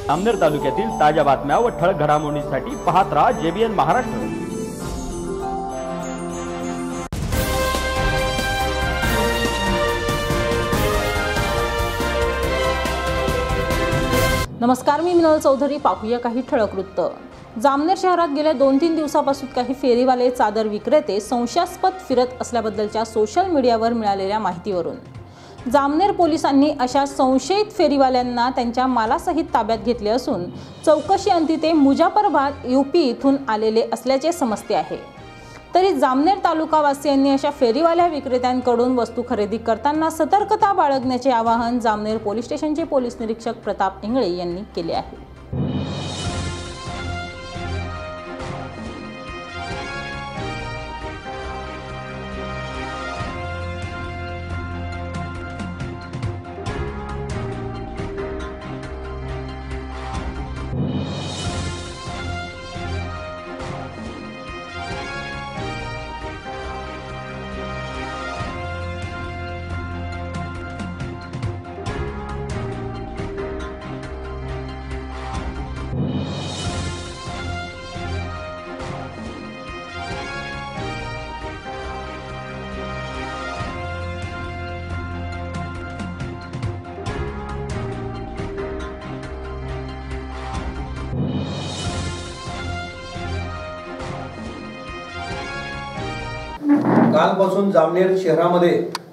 जामनेर तालुक्यातील ताज्या बातम्या व ठळक घडामोडींसाठी पाहत राहा JBN महाराष्ट्र। नमस्कार, मी मिनल चौधरी। पाहूया काही ठळक वृत्त। जामनेर शहरात गेल्या 2-3 दिवसापासून काही फेरीवाले चादर विक्रेते संशयास्पद फिरत असल्याबद्दलच्या सोशल मीडियावर मिळालेल्या माहितीवरून जामनेर पोलिसांनी अशा संशयित फेरीवाल्यांना त्यांच्या मालासहित ताब्यात घेतले असून चौकशी अंती ते मुजफ्फराबाद UP इथून आलेले असल्याचे समजते आहे। तरी जामनेर तालुकावासियांनी अशा फेरीवाल्या विक्रेत्यांकडून वस्तू खरेदी करताना सतर्कता बाळगण्याचे आवाहन जामनेर पोलीस स्टेशनचे पोलीस निरीक्षक प्रताप इंगळे यांनी केले आहे। कालपासून जामनेर शहरामध्ये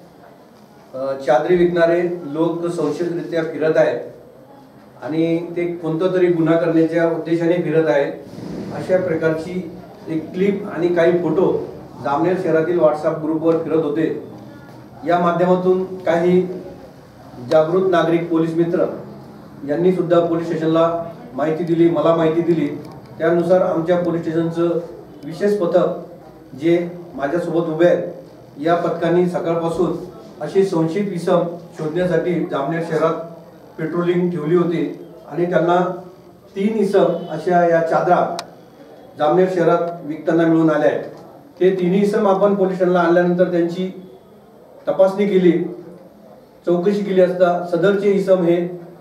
चादरी विकणारे लोक संशयितरित्या फिरत आहेत आणि ते कोणता तरी गुन्हा करण्याच्या उद्देशाने फिरत आहेत। अशा प्रकारची एक क्लिप आणि काही फोटो जामनेर शहरातील WhatsApp ग्रुपवर फिरत होते। या माध्यमातून काही जागृत नागरिक पोलीस मित्र यांनी सुद्धा पोलीस स्टेशनला माहिती दिली, मला माहिती दिली। त्यानुसार आमच्या पोलीस स्टेशनचं विशेष पथक जे माझ्यासोबत उभे आहेत, या पथकांनी सकाळपासून असे संशयित इसम शोधण्यासाठी जामनेर शहरात पेट्रोलिंग ठेवली होती आणि त्यांना 3 इसम अशा या चादरा जामनेर शहरात विकताना मिळून आल्या आहेत। ते 3 इसम आपण पोलीस स्टेशनला आणल्यानंतर त्यांची तपासणी केली, चौकशी केली असता सदरचे इसम हे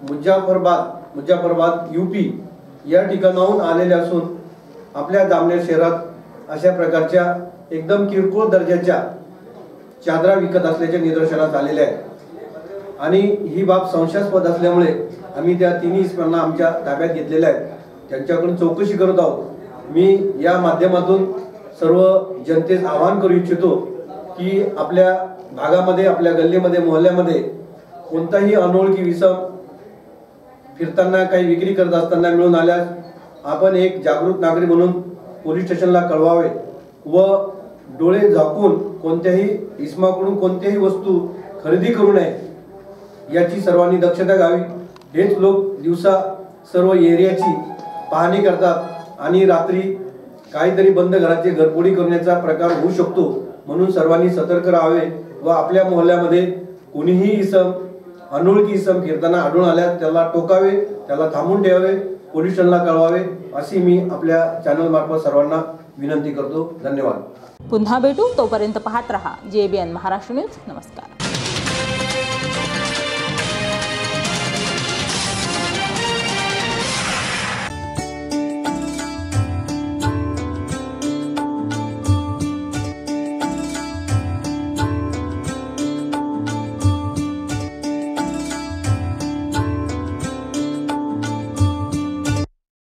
मुजफ्फराबाद UP या ठिकाणाहून आलेले असून आपल्या जामनेर शहरात अशा प्रकारच्या एकदम किरकोळ दर्जाच्या चादरा विकत असल्याचे निदर्शनास आलेले आहे आणि ही बाब संशयास्पद असल्यामुळे आम्ही त्या 3 इसमांना आमच्या ताब्यात घेतलेल्या आहेत। त्यांच्याकडून चौकशी करत आहोत। मी या माध्यमातून सर्व जनतेस आवाहन करू इच्छितो की आपल्या भागामध्ये, आपल्या गल्लीमध्ये, मोहल्ल्यामध्ये कोणताही अनोळखी इसम फिरताना काही विक्री करत असताना मिळून आल्यास आपण एक जागृत नागरिक म्हणून पोलीस स्टेशनला कळवावे व डोळे झाकून कोणत्याही इसमाकडून कोणत्याही वस्तू खरेदी करू नये याची सर्वांनी दक्षता घ्यावी। हेच लोक दिवसा सर्व एरियाची पाहणी करतात आणि रात्री काहीतरी बंद घराची घरफोडी करण्याचा प्रकार होऊ शकतो, म्हणून सर्वांनी सतर्क राहावे व आपल्या मोहल्ल्यामध्ये कोणीही इसम अनोळखी इसम फिरताना आढळून आल्यास त्याला टोकावे, त्याला थांबून ठेवावे, पोलीस स्टेशनला कळवावे अशी मी आपल्या चॅनल मार्फत सर्वांना विनंती करतो। धन्यवाद। पुन्हा भेटू, तोपर्यंत पाहत रहा JBN महाराष्ट्र न्यूज। नमस्कार।